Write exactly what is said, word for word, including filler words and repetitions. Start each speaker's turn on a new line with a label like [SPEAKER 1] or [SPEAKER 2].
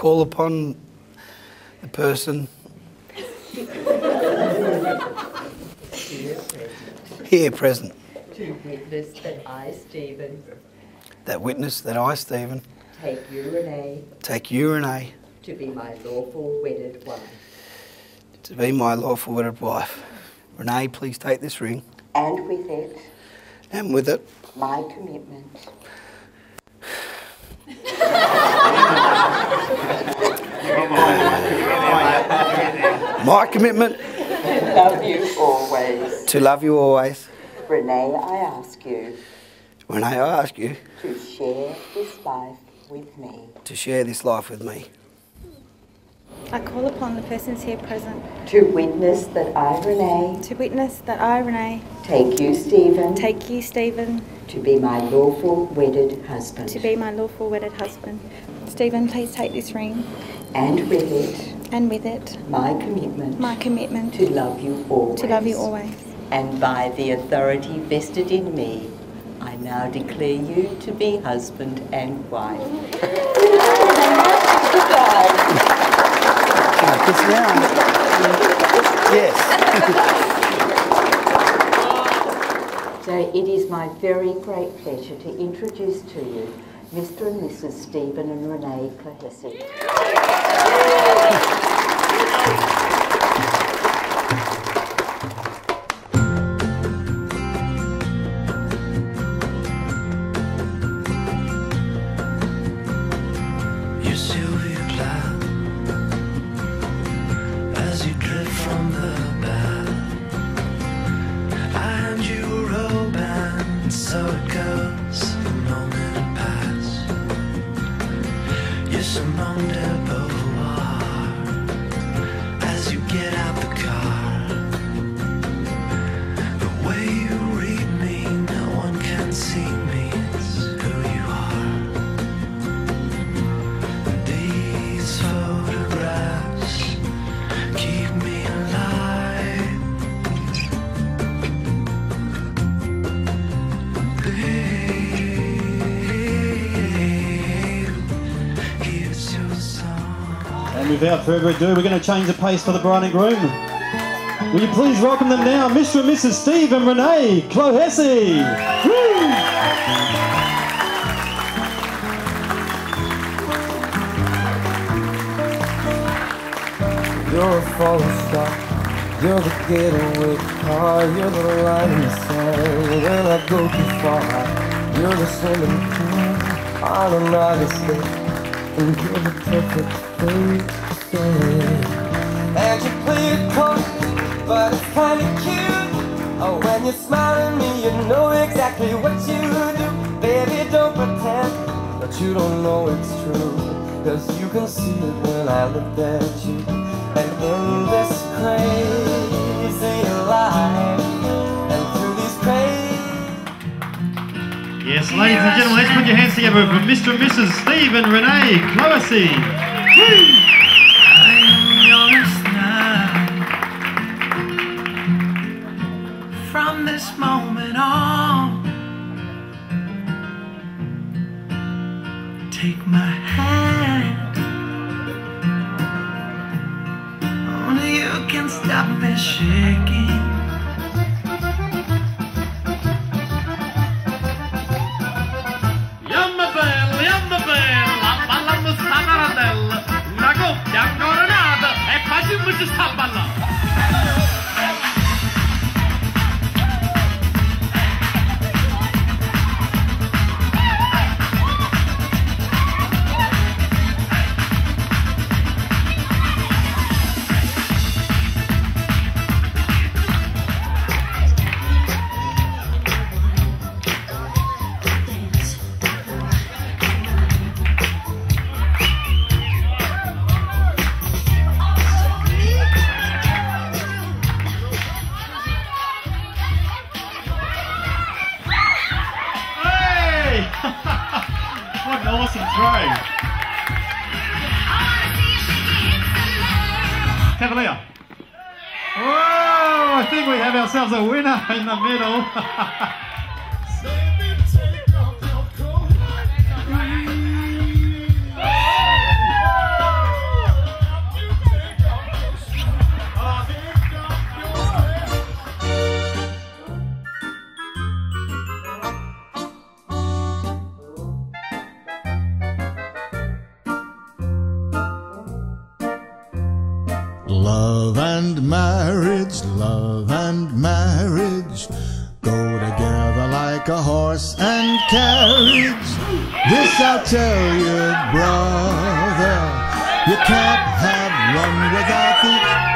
[SPEAKER 1] call upon the person here present
[SPEAKER 2] to witness that I, Stephen,
[SPEAKER 1] that witness that I, Stephen,
[SPEAKER 2] take you, Renee,
[SPEAKER 1] take you, Renee,
[SPEAKER 2] to be my lawful wedded wife.
[SPEAKER 1] To be my lawful wedded wife. Renee, please take this ring.
[SPEAKER 2] And with it.
[SPEAKER 1] And with it.
[SPEAKER 2] My commitment.
[SPEAKER 1] My commitment.
[SPEAKER 2] To love you always.
[SPEAKER 1] To love you always.
[SPEAKER 2] Renee, I ask you.
[SPEAKER 1] Renee, I ask you.
[SPEAKER 2] To share this life with me.
[SPEAKER 1] To share this life with me.
[SPEAKER 3] I call upon the persons here present.
[SPEAKER 2] To witness that I, Renee.
[SPEAKER 3] To witness that I, Renee.
[SPEAKER 2] Take you, Stephen.
[SPEAKER 3] Take you, Stephen.
[SPEAKER 2] To be my lawful wedded husband.
[SPEAKER 3] To be my lawful wedded husband. Stephen, please take this ring.
[SPEAKER 2] And with it.
[SPEAKER 3] And with it.
[SPEAKER 2] My commitment.
[SPEAKER 3] My commitment.
[SPEAKER 2] To love you always.
[SPEAKER 3] To love you always.
[SPEAKER 2] And by the authority vested in me, I now declare you to be husband and wife.
[SPEAKER 1] Kiss round. Yes.
[SPEAKER 2] So it is my very great pleasure to introduce to you Mister and Missus Stephen and Renee Clohessy.
[SPEAKER 4] Without further ado, we're going to change the pace for the bride and groom. Will you please welcome them now, Mister and Missus Steve and Renee Clohessy. Woo!
[SPEAKER 5] You're a falling star, you're the getaway car, you're the line in the sand. When I go too far, you're the swimming pool on an August day, and you're the perfect face. And you play it cold, but it's kinda cute. Oh, when you smile at me, you know exactly what you do. Baby, don't pretend that you don't know it's true, 'cause you can see it when I look at you. And in this crazy life, and through these crazy...
[SPEAKER 4] Yes, ladies and gentlemen, let's put your hands together for Mister and Missus Steve and Renee Clohessy. Woo!
[SPEAKER 6] From this moment on, take my hand. Only you can stop me shaking.
[SPEAKER 4] Yamma bella, yamma bella, la balla scaradella, la coppia ancora nata e facciamo ci sta ballando.
[SPEAKER 7] What an awesome throw. Cavalier. Whoa, I think we have ourselves a winner in the middle.
[SPEAKER 8] Love and marriage, love and marriage go together like a horse and carriage. This I'll tell you, brother, you can't have one without the